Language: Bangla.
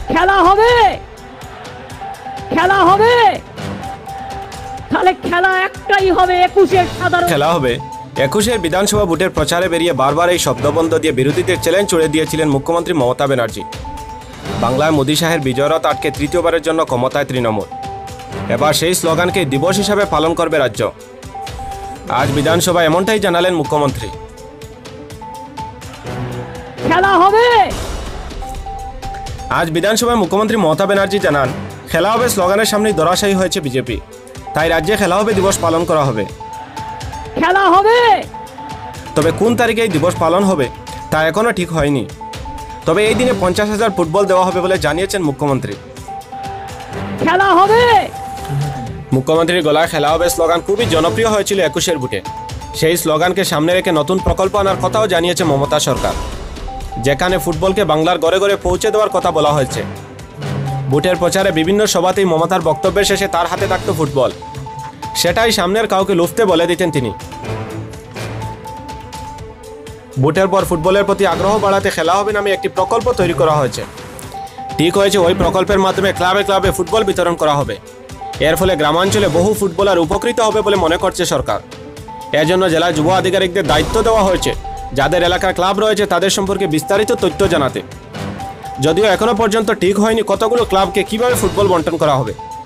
খেলা হবে, খেলা হবে, তাহলে খেলা একটাই হবে, 21-এর সাধারণ খেলা হবে। 21-এর বিধানসভা ভোটের প্রচারে বেরিয়ে বারবার এই শব্দবন্ধ দিয়ে বিরোধীদের চ্যালেঞ্জ ছুড়ে দিয়েছিলেন মুখ্যমন্ত্রী মমতা ব্যানার্জি। বাংলায় মোদী শাহের বিজয়রথ আটকে তৃতীয়বারের জন্য ক্ষমতায় তৃণমূল। এবার সেই স্লোগানকে দিবস হিসাবে পালন করবে রাজ্য। আজ বিধানসভায় এমনটাই জানালেন মুখ্যমন্ত্রী। খেলা হবে। আজ বিধানসভায় মুখ্যমন্ত্রী মমতা ব্যানার্জি জানান, খেলা হবে স্লোগানের সামনেই ধরাশায়ী হয়েছে বিজেপি, তাই রাজ্যে খেলা হবে দিবস পালন করা হবে। খেলা হবে। তবে কোন তারিখে এই দিবস পালন হবে তা এখনও ঠিক হয়নি। তবে এই দিনে 50,000 ফুটবল দেওয়া হবে বলে জানিয়েছেন মুখ্যমন্ত্রী। খেলা হবে। মুখ্যমন্ত্রীর গলায় খেলা হবে স্লোগান খুবই জনপ্রিয় হয়েছিল 21-এর ভোটে। সেই স্লোগানকে সামনে রেখে নতুন প্রকল্প আনার কথাও জানিয়েছে মমতা সরকার, যেখানে ফুটবলকে বাংলার ঘরে ঘরে পৌঁছে দেওয়ার কথা বলা হয়েছে। ভোটের প্রচারে বিভিন্ন সভাতেই মমতার বক্তব্যের শেষে তার হাতে থাকত ফুটবল, সেটাই সামনের কাউকে লুফতে বলে দিতেন তিনি। ভোটের পর ফুটবলের প্রতি আগ্রহ বাড়াতে খেলা হবে নামে একটি প্রকল্প তৈরি করা হয়েছে। ঠিক হয়েছে, ওই প্রকল্পের মাধ্যমে ক্লাবে ক্লাবে ফুটবল বিতরণ করা হবে। এর ফলে গ্রামাঞ্চলে বহু ফুটবলার উপকৃত হবে বলে মনে করছে সরকার। এর জন্য জেলা যুব আধিকারিকদের দায়িত্ব দেওয়া হয়েছে যাদের এলাকার ক্লাব রয়েছে তাদের সম্পর্কে বিস্তারিত তথ্য জানাতে। যদিও এখনো পর্যন্ত ঠিক হয়নি কতগুলো ক্লাবকে কিভাবে ফুটবল বণ্টন করা হবে।